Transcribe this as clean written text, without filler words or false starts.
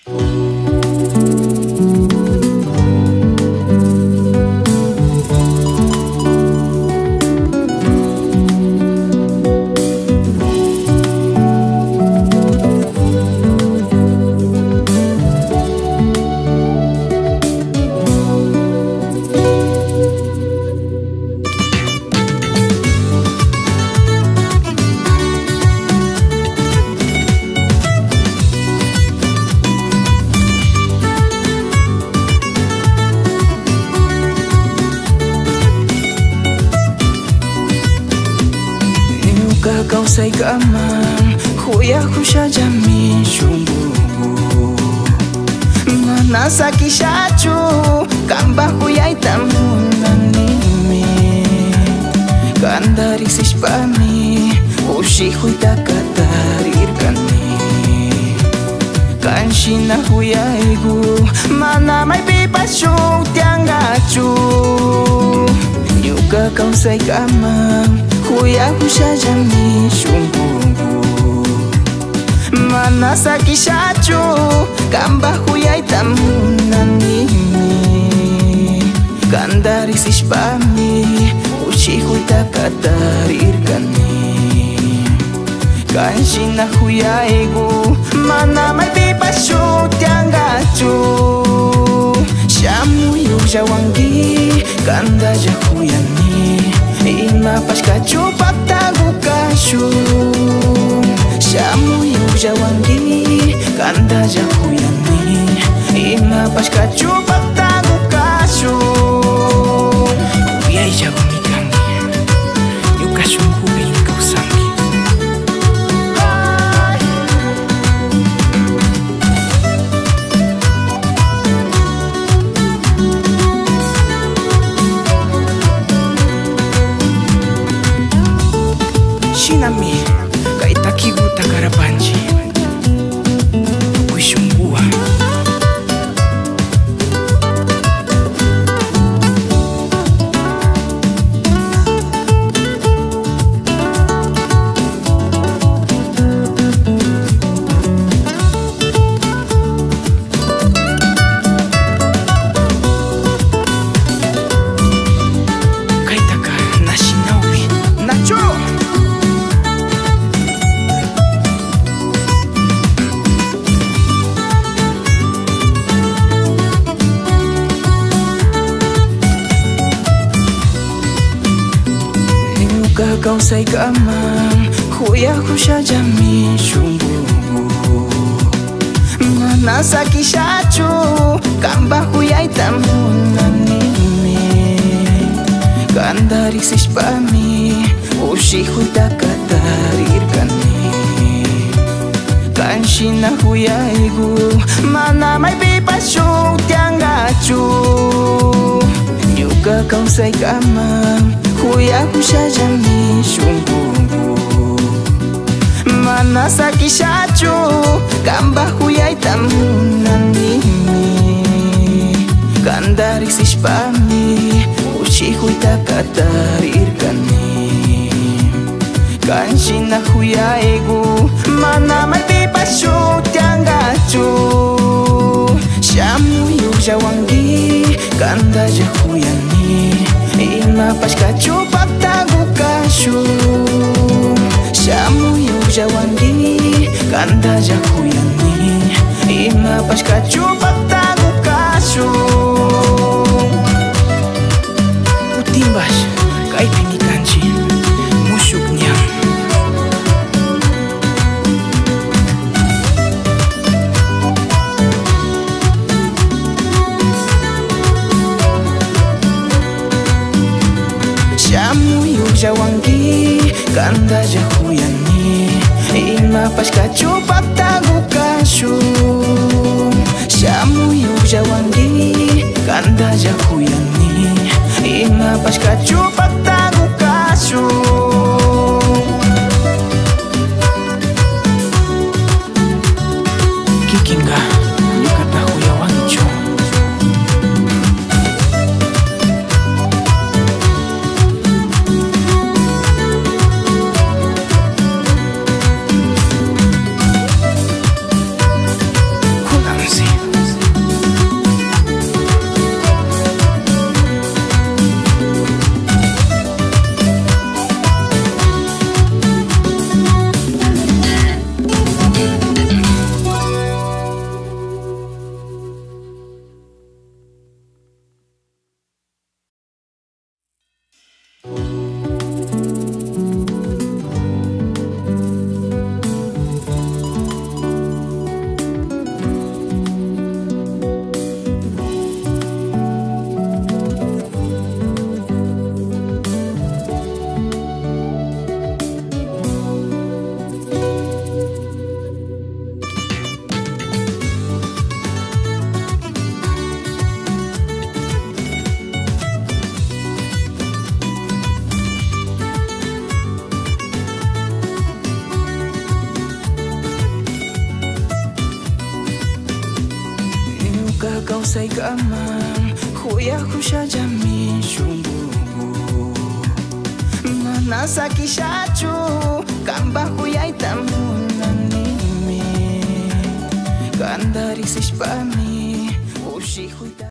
Kausay ka man, kuya ko siya jami sumbubu. Manasaki siya chu, kamba kuya itamunan nimi. Kandari sispami, ushi huy takatarir kani. Kanshi na kuya igu, mana may pipasyo tiangachu. Yuka kausay ka man, kuya ko siya jami sumbubu. Manasaki siya chu, kamba kuya itamunan nimi. Kandari sispami, ushi huy takatarir kani. Kanshi na kuya igu, mana may pipasyo tiangachu. Shamu yu jawangi, kanda ja kuya ni. Ima paska chupa tagu kashu. Shamu yu jawangi, kanda ja kuya ni. Ima paska chupa tagu kashu. Kuya jago mikangi, yu kashu kubi kausangi. Shinami, kaitakigu takarabanji kuishungua. Kaitaka nashinawi nacho. Kausay ka man, kuya ko siya jami sumbubu. Manasaki siya chu, kamba kuya itamunan nimi. Kandari sispami, ushi huy takatarir kani. Kanshi na kuya igu, mana may pipasyo tiangachu. Yuka kausay ka man, kuya ko siya jami sumbubu. Manasaki siya chu, kamba kuya itamunan nimi. Kandari sispami, ushi huy takatarir kani. Kanshi na kuya igu, mana may pipasyo tiangachu. Shamu yu jawangi, kanda ja kuya ni. Ima paska chupa tagu kashu. Shamu yu jawangi, kanda ja kuya ni. Ima paska chupa tagu kashu. Utimbas, kaipini kanji, musuk nyam. Shamu yu jawangi, kanda ja kuya ni. Ima paska chupa tagu kashu. Shamu yu jawangi, kanda ja kuya ni. Ima paska chupa tagu kashu. Kikinga, yukata kuya wancho. Kulamsi kawsaykaman Huyahusallami shunqu Mana sakishachu Kanpa huyayta munanimi Kanta riksishpami